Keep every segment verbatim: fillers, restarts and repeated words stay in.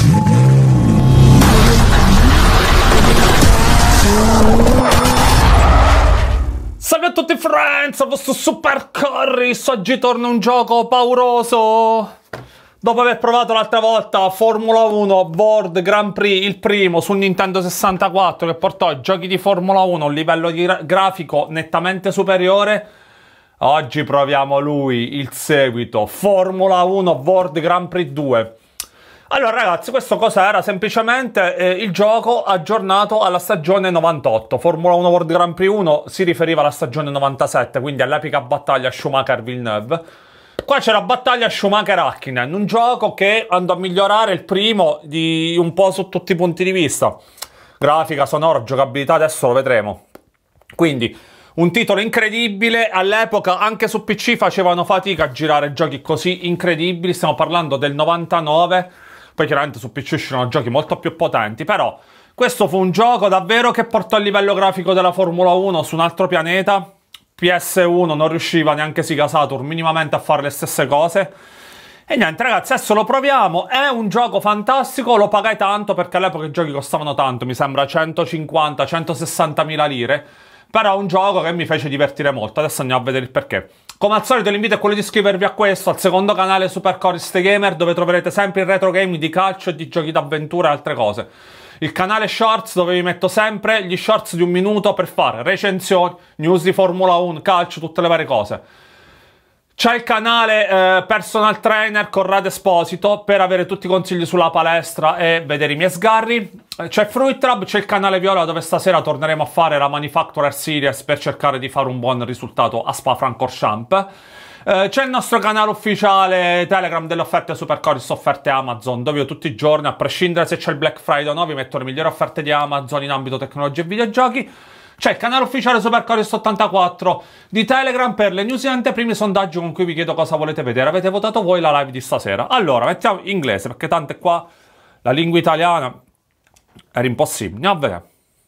Salve a tutti friends, a vostro Super Corris. Oggi torna un gioco pauroso. Dopo aver provato l'altra volta Formula uno World Grand Prix, il primo su Nintendo sessantaquattro, che portò i giochi di Formula uno a un livello di gra grafico nettamente superiore, oggi proviamo lui, il seguito, Formula uno World Grand Prix due. Allora ragazzi, questo cos'era? Semplicemente eh, il gioco aggiornato alla stagione novantotto. Formula uno World Grand Prix uno si riferiva alla stagione novantasette, quindi all'epica battaglia Schumacher-Villeneuve. Qua c'è la battaglia Schumacher-Hakkinen, un gioco che andò a migliorare il primo di un po' su tutti i punti di vista. Grafica, sonoro, giocabilità, adesso lo vedremo. Quindi un titolo incredibile, all'epoca anche su P C facevano fatica a girare giochi così incredibili, stiamo parlando del novantanove. Poi chiaramente su P C uscirono giochi molto più potenti, però questo fu un gioco davvero che portò il livello grafico della Formula uno su un altro pianeta. P S uno non riusciva neanche Sega Saturn minimamente a fare le stesse cose. E niente ragazzi, adesso lo proviamo, è un gioco fantastico, lo pagai tanto perché all'epoca i giochi costavano tanto, mi sembra centocinquanta centosessantamila lire. Però è un gioco che mi fece divertire molto, adesso andiamo a vedere il perché. Come al solito l'invito è quello di iscrivervi a questo, al secondo canale Super Corris The Gamer, dove troverete sempre il retro game di calcio e di giochi d'avventura e altre cose. Il canale Shorts, dove vi metto sempre gli shorts di un minuto per fare recensioni, news di Formula uno, calcio, tutte le varie cose. C'è il canale eh, Personal Trainer Corrado Esposito per avere tutti i consigli sulla palestra e vedere i miei sgarri. C'è Fruit Lab, c'è il canale Viola dove stasera torneremo a fare la Manufacturer Series per cercare di fare un buon risultato a Spa-Francorchamps. Eh, c'è il nostro canale ufficiale Telegram delle offerte Super Corris, offerte Amazon, dove io tutti i giorni, a prescindere se c'è il Black Friday o no, vi metto le migliori offerte di Amazon in ambito tecnologia e videogiochi. C'è il canale ufficiale Super Corris ottantaquattro di Telegram per le news e anteprimi sondaggi con cui vi chiedo cosa volete vedere. Avete votato voi la live di stasera. Allora, mettiamo in inglese, perché tanto è qua la lingua italiana era impossibile. Andiamo a vedere.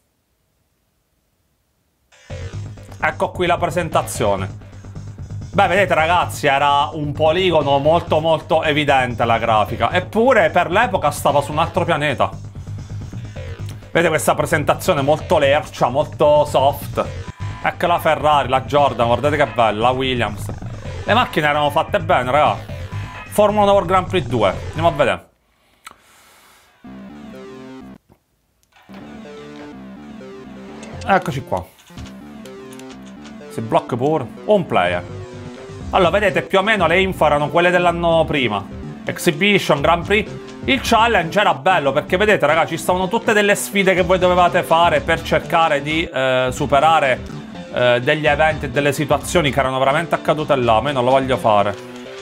Ecco qui la presentazione. Beh, vedete ragazzi, era un poligono molto molto evidente la grafica. Eppure per l'epoca stava su un altro pianeta. Vedete questa presentazione molto lercia, molto soft. Ecco la Ferrari, la Jordan, guardate che bella, la Williams. Le macchine erano fatte bene, raga. Formula uno World Grand Prix due, andiamo a vedere. Eccoci qua. Si blocca pure. Un player. Allora, vedete, più o meno le info erano quelle dell'anno prima. Exhibition, Grand Prix. Il challenge era bello perché vedete ragazzi, ci stavano tutte delle sfide che voi dovevate fare per cercare di eh, superare eh, degli eventi e delle situazioni che erano veramente accadute là. Ma io non lo voglio fare.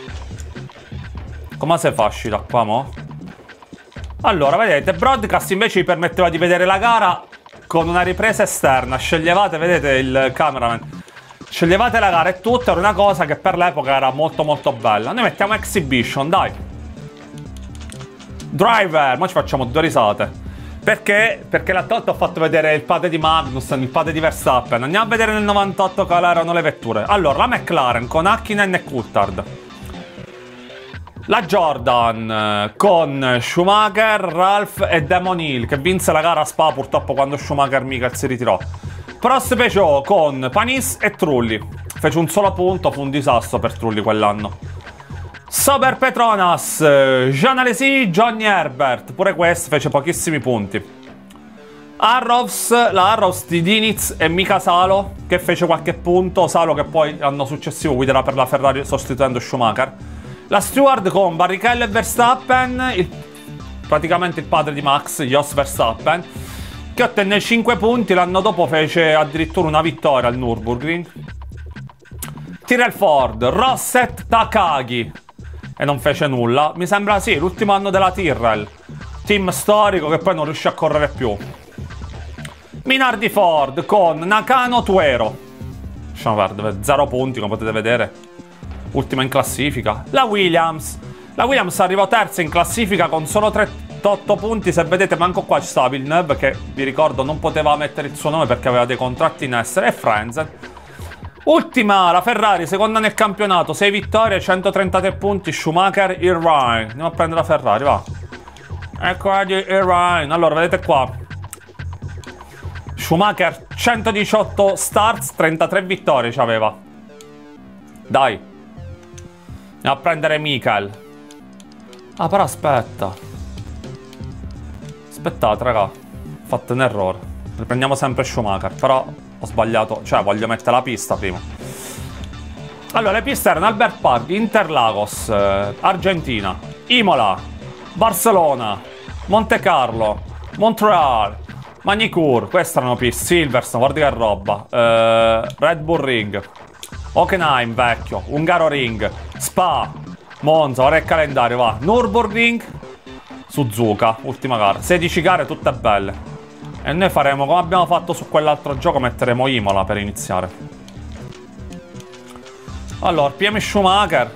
Come si fa a uscire da qua mo? Allora vedete, Broadcast invece vi permetteva di vedere la gara con una ripresa esterna. Sceglievate, vedete il cameraman, sceglievate la gara e tutto. Era una cosa che per l'epoca era molto molto bella. Noi mettiamo Exhibition, dai. Driver, ma ci facciamo due risate. Perché? Perché l'altra volta ho fatto vedere il padre di Magnussen, il padre di Verstappen. Andiamo a vedere nel novantotto quali erano le vetture. Allora, la McLaren con Hakkinen e Coulthard. La Jordan con Schumacher, Ralph e Damon Hill, che vinse la gara a Spa purtroppo quando Schumacher Michael si ritirò. Prost Peugeot con Panis e Trulli. Fece un solo punto, fu un disastro per Trulli quell'anno. Sauber Petronas, Jean Alesi, Johnny Herbert, pure questo fece pochissimi punti. Arrows, la Arrows di Diniz e Mika Salo, che fece qualche punto. Salo che poi l'anno successivo guiderà per la Ferrari sostituendo Schumacher. La Stewart con Barrichello e Verstappen, il, praticamente il padre di Max, Jos Verstappen, che ottenne cinque punti. L'anno dopo fece addirittura una vittoria al Nürburgring. Tyrrell Ford, Rosset Takagi, e non fece nulla. Mi sembra sì, l'ultimo anno della Tyrrell. Team storico che poi non riuscì a correre più. Minardi Ford con Nakano Tuero. Lasciamo perdere, zero punti come potete vedere. Ultima in classifica. La Williams. La Williams arrivò terza in classifica con solo trentotto punti. Se vedete, manco qua ci stava Villeneuve, che vi ricordo non poteva mettere il suo nome perché aveva dei contratti in essere. E Frenzen. Ultima, la Ferrari, seconda nel campionato, sei vittorie, centotrentatré punti, Schumacher, Irvine. Andiamo a prendere la Ferrari, va. Ecco Eddie Irvine. Allora, vedete qua. Schumacher centodiciotto starts, trentatré vittorie c'aveva. Dai. Andiamo a prendere Michael. Ah, però aspetta. Aspettate, raga. Ho fatto un errore. Riprendiamo sempre Schumacher. Però ho sbagliato. Cioè, voglio mettere la pista prima. Allora, le piste erano Albert Park, Interlagos, eh, Argentina, Imola, Barcellona, Monte Carlo, Montreal, Magny-Cours. Queste erano piste. Silverstone, guardi che roba. eh, Red Bull Ring, Hockenheim, vecchio, Hungaroring, Spa, Monza, ora è il calendario, va. Nürburgring, Suzuka, ultima gara. sedici gare, tutte belle. E noi faremo, come abbiamo fatto su quell'altro gioco, metteremo Imola per iniziare. Allora, P M Schumacher.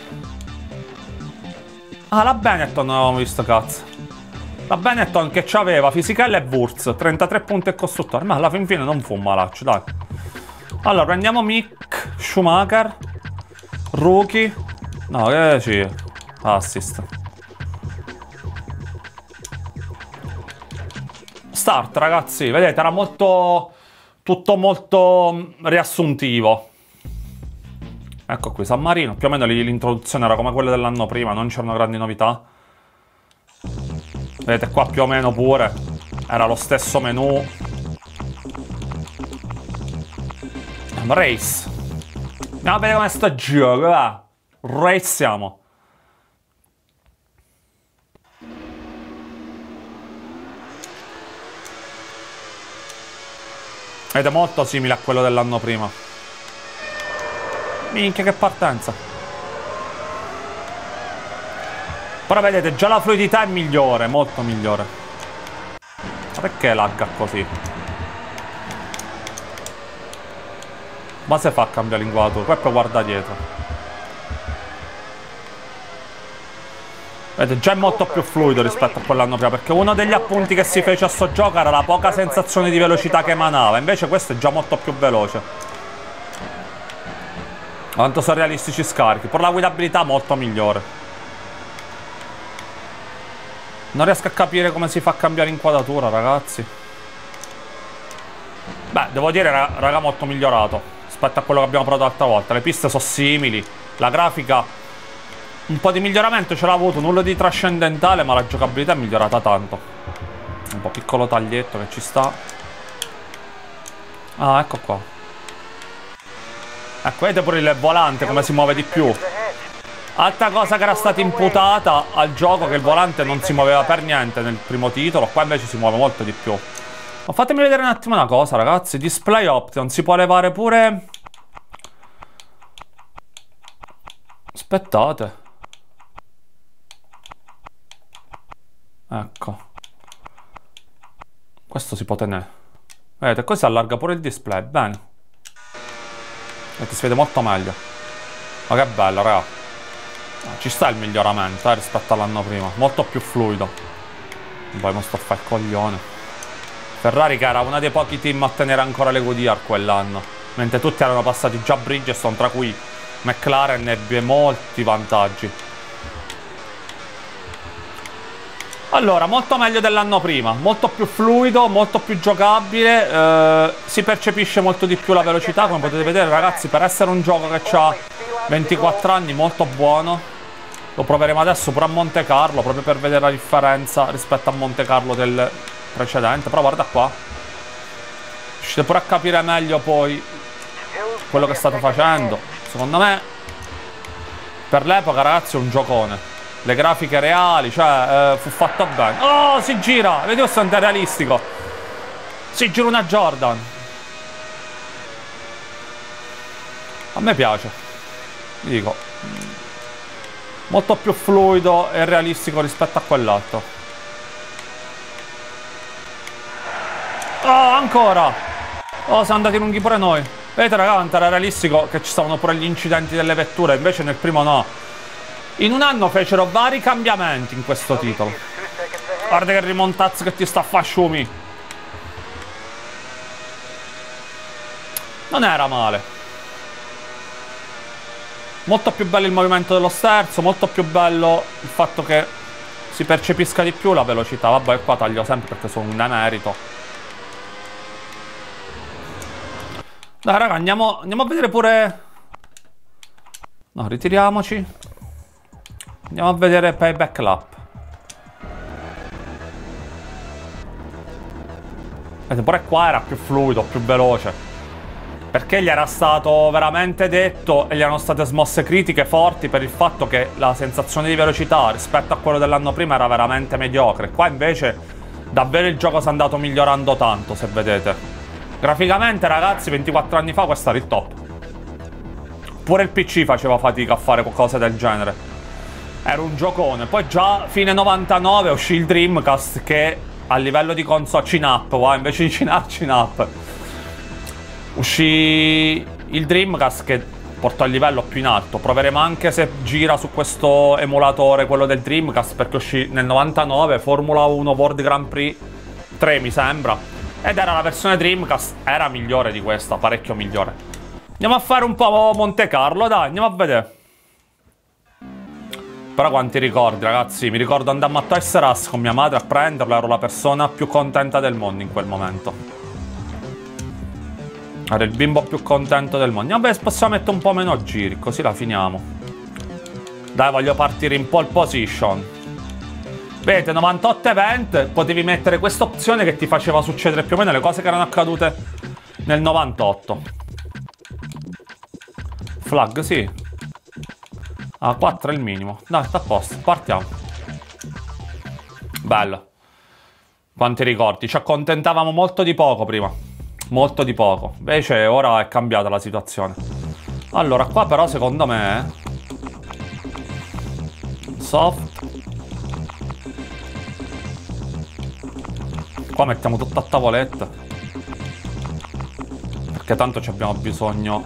Ah, la Benetton non avevamo visto, cazzo. La Benetton che c'aveva Fisichella e Wurz, trentatré punti e costruttore. Ma alla fin fine non fu un malaccio, dai. Allora, prendiamo Mick Schumacher. Rookie. No, che ci... Assist. Start, ragazzi. Vedete, era molto... Tutto molto riassuntivo. Ecco qui, San Marino. Più o meno l'introduzione era come quella dell'anno prima, non c'erano grandi novità. Vedete qua più o meno pure. Era lo stesso menu. Race. Andiamo a vedere come sto gioco, va. Race siamo. Ed è molto simile a quello dell'anno prima. Minchia che partenza. Però vedete già la fluidità è migliore, molto migliore. Ma perché lagga così? Ma se fa cambiare l'inquadratura? Poi poi guarda dietro. Vedete già è molto più fluido rispetto a quell'anno prima, perché uno degli appunti che si fece a sto gioco era la poca sensazione di velocità che emanava. Invece questo è già molto più veloce. Quanto sono realistici scarichi. Per la guidabilità molto migliore. Non riesco a capire come si fa a cambiare inquadratura, ragazzi. Beh, devo dire, raga, molto migliorato rispetto a quello che abbiamo provato l'altra volta. Le piste sono simili. La grafica, un po' di miglioramento ce l'ha avuto. Nulla di trascendentale, ma la giocabilità è migliorata tanto. Un po' piccolo taglietto che ci sta. Ah, ecco qua. Ecco, vedete pure il volante come si muove di più. Altra cosa che era stata imputata al gioco, che il volante non si muoveva per niente nel primo titolo. Qua invece si muove molto di più. Ma fatemi vedere un attimo una cosa, ragazzi. Display option, si può levare pure... Aspettate. Ecco. Questo si può tenere. Vedete, così allarga pure il display, bene. E ti si vede molto meglio. Ma che bello, raga. Ci sta il miglioramento eh, rispetto all'anno prima. Molto più fluido. Poi mo sto a fare il coglione. Ferrari che era uno dei pochi team a tenere ancora le Goodyear quell'anno, mentre tutti erano passati già a Bridgestone, tra cui McLaren ebbe molti vantaggi. Allora, molto meglio dell'anno prima, molto più fluido, molto più giocabile, eh, si percepisce molto di più la velocità, come potete vedere, ragazzi, per essere un gioco che ha ventiquattro anni, molto buono. Lo proveremo adesso pure a Monte Carlo, proprio per vedere la differenza rispetto a Monte Carlo del precedente. Però guarda qua, riuscite pure a capire meglio poi quello che state facendo. Secondo me, per l'epoca, ragazzi, è un giocone. Le grafiche reali, cioè, eh, fu fatto bene. Oh, si gira! Vedi questo è realistico. Si gira una Jordan. A me piace. Vi dico. Molto più fluido e realistico rispetto a quell'altro. Oh, ancora! Oh, siamo andati lunghi pure noi. Vedete, raga, quanto era realistico che ci stavano pure gli incidenti delle vetture. Invece nel primo no. In un anno fecero vari cambiamenti in questo titolo. Guarda che rimontazzo che ti sta a fare, Schumi. Non era male. Molto più bello il movimento dello sterzo, molto più bello il fatto che si percepisca di più la velocità. Vabbè, qua taglio sempre perché sono un emerito. Dai raga, andiamo, andiamo a vedere pure... No, ritiriamoci. Andiamo a vedere Payback Lap. Vedete, pure qua era più fluido, più veloce. Perché gli era stato veramente detto e gli erano state smosse critiche forti per il fatto che la sensazione di velocità rispetto a quello dell'anno prima era veramente mediocre. Qua invece davvero il gioco si è andato migliorando tanto, se vedete. Graficamente, ragazzi, ventiquattro anni fa questo era il top. Pure il P C faceva fatica a fare qualcosa del genere. Era un giocone. Poi già fine novantanove uscì il Dreamcast che a livello di console chin-up, wow, invece di chin-up, chin-up. Uscì il Dreamcast che portò il livello più in alto. Proveremo anche se gira su questo emulatore, quello del Dreamcast, perché uscì nel novantanove Formula uno World Grand Prix tre, mi sembra. Ed era la versione Dreamcast, era migliore di questa, parecchio migliore. Andiamo a fare un po' Monte Carlo, dai, andiamo a vedere. Però quanti ricordi, ragazzi. Mi ricordo andammo a Toys R Us con mia madre a prenderlo. Ero la persona più contenta del mondo in quel momento. Era il bimbo più contento del mondo. Vabbè, possiamo mettere un po' meno giri, così la finiamo. Dai, voglio partire in pole position. Vedete, novantotto event, potevi mettere questa opzione che ti faceva succedere più o meno le cose che erano accadute nel novantotto. Flag, sì. Ah, quattro è il minimo. Dai, sta a posto, partiamo. Bello. Quanti ricordi. Ci accontentavamo molto di poco prima. Molto di poco. Invece ora è cambiata la situazione. Allora, qua però secondo me soft. Qua mettiamo tutto a tavoletta, perché tanto ci abbiamo bisogno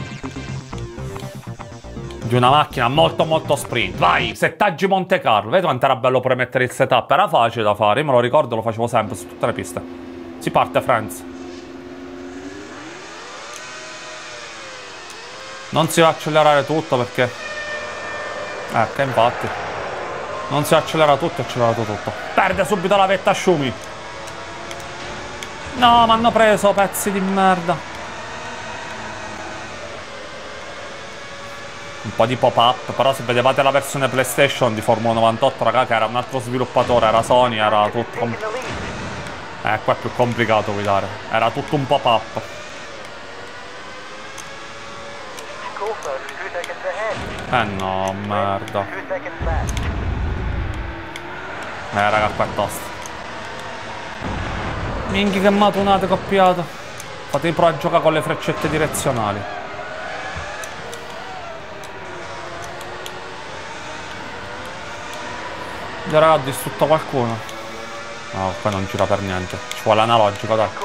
di una macchina molto molto sprint. Vai, settaggi Monte Carlo. Vedi quanto era bello pure mettere il setup. Era facile da fare, io me lo ricordo, lo facevo sempre su tutte le piste. Si parte, friends. Non si va a accelerare tutto perché... Ecco, infatti. Non si accelera tutto, è accelerato tutto. Perde subito la vetta Schumi. No, mi hanno preso, pezzi di merda. Un po' di pop-up, però se vedevate la versione PlayStation di Formula novantotto, raga, che era un altro sviluppatore, era Sony, era tutto... Eh, qua è più complicato guidare. Era tutto un pop-up. Eh no, merda. Eh, raga, qua è tosta. Minchia che matunate coppiata. Fatevi provare a giocare con le freccette direzionali. Già raga, ho distrutto qualcuno. No, qua non gira per niente. Ci vuole l'analogico, dai.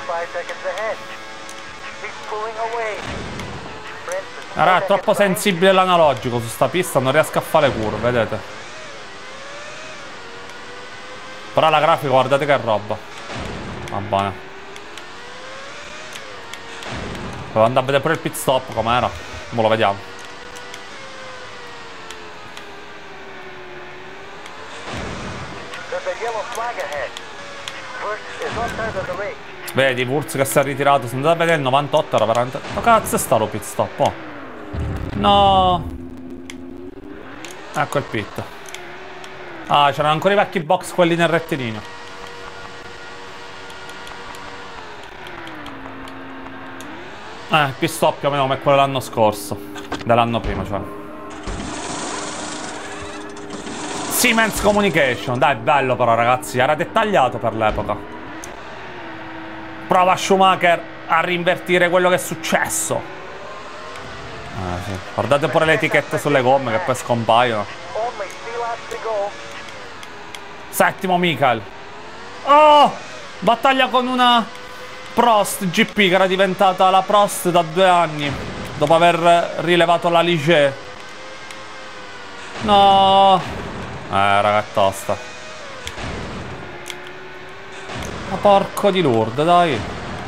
Raga, è troppo sensibile l'analogico su sta pista, non riesco a fare curve, vedete. Però la grafica, guardate che roba. Va bene. Devo andare a vedere pure il pit stop com'era. Mo lo vediamo. Vedi, Wurz che si è ritirato. Se andate a vedere il novantotto era veramente... Ma cazzo è stato pit stop? Oh. No. Ecco il pit. Ah, c'erano ancora i vecchi box, quelli nel rettilineo. Eh, il pit stop più o meno come quello dell'anno scorso. Dell'anno prima, cioè. Siemens Communication. Dai, bello però, ragazzi. Era dettagliato per l'epoca. Prova Schumacher a rinvertire quello che è successo. Eh, sì. Guardate pure le etichette sulle gomme che poi scompaiono. Settimo Michael. Oh! Battaglia con una Prost G P che era diventata la Prost da due anni, dopo aver rilevato la Ligier. No. Eh, raga, è tosta. Ma porco di Lourdes, dai.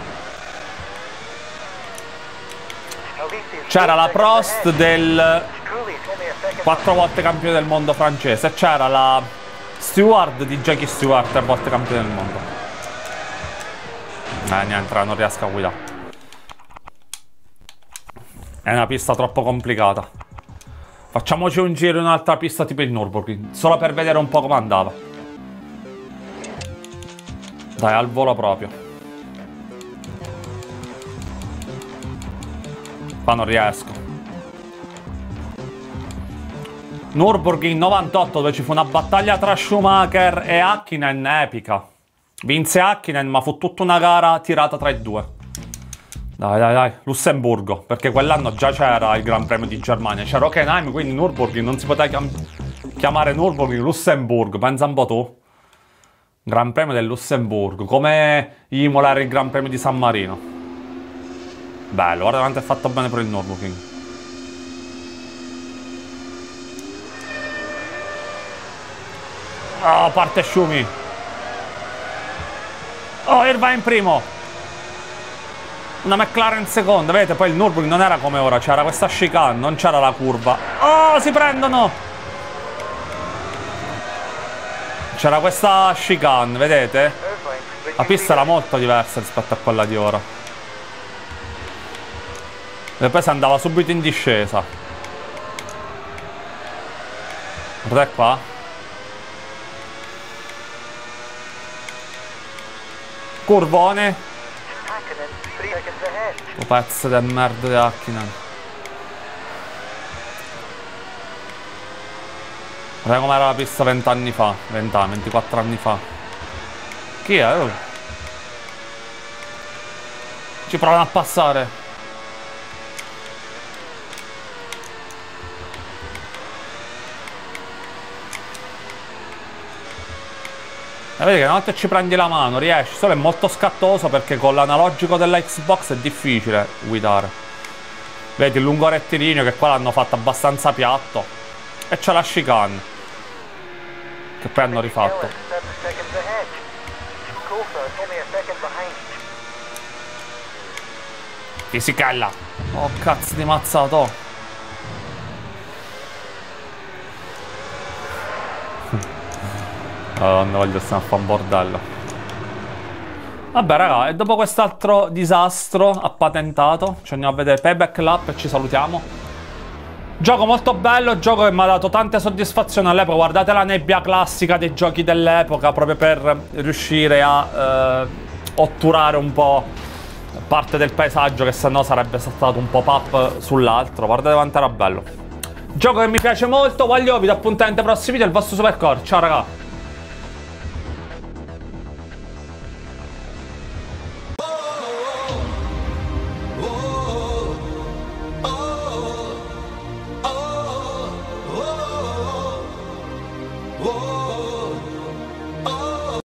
C'era la Prost del quattro volte campione del mondo francese. C'era la Stewart di Jackie Stewart, tre volte campione del mondo. Eh, niente, non riesco a guidare. È una pista troppo complicata. Facciamoci un giro in un'altra pista tipo il Nürburgring, solo per vedere un po' come andava. Dai, al volo proprio. Qua non riesco. Nürburgring novantotto, dove ci fu una battaglia tra Schumacher e Häkkinen epica. Vinse Häkkinen, ma fu tutta una gara tirata tra i due. Dai, dai, dai. Lussemburgo, perché quell'anno già c'era il Gran Premio di Germania. C'era Hockenheim, quindi Nürburgring non si poteva chiam chiamare Nürburgring, Lussemburgo. Pensa un po' tu. Gran Premio del Lussemburgo, come Imola era il Gran Premio di San Marino. Bello, guarda quanto è fatto bene per il Nürburgring. Oh, parte Schumi. Oh, Irvine primo. Una McLaren seconda. Vedete, poi il Nürburgring non era come ora. C'era questa chicane, non c'era la curva. Oh, si prendono. C'era questa chicane, vedete? La pista era molto diversa rispetto a quella di ora. E poi si andava subito in discesa. Guardate qua. Curvone. Oh, pezzo del merda di Häkkinen. Guarda com'era la pista vent'anni fa. vent'anni, ventiquattro anni fa. Chi è? Oh. Ci provano a passare. E vedi che una volta ci prendi la mano, riesci, solo è molto scattoso perché con l'analogico della Xbox è difficile guidare. Vedi il lungo rettilineo che qua l'hanno fatto abbastanza piatto. E c'è la chicane, che poi hanno rifatto. Fisicella. Oh cazzo di mazzato. Madonna, voglio stare a fare un bordello. Vabbè raga, e dopo quest'altro disastro appatentato ci andiamo a vedere Payback Lap e ci salutiamo. Gioco molto bello, gioco che mi ha dato tante soddisfazioni all'epoca. Guardate la nebbia classica dei giochi dell'epoca, proprio per riuscire a eh, otturare un po' parte del paesaggio, che sennò sarebbe stato un pop-up sull'altro. Guardate quanto era bello. Gioco che mi piace molto, voglio vi do appuntamento ai prossimi video, il vostro Supercore. Ciao raga.